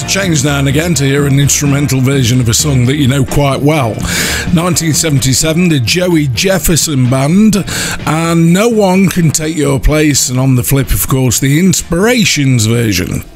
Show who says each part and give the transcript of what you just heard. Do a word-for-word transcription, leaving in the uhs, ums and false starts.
Speaker 1: a change now and again to hear an instrumental version of a song that you know quite well. nineteen seventy-seven, the Joey Jefferson Band, and No One Can Take Your Place, and on the flip, of course, the Inspirations version.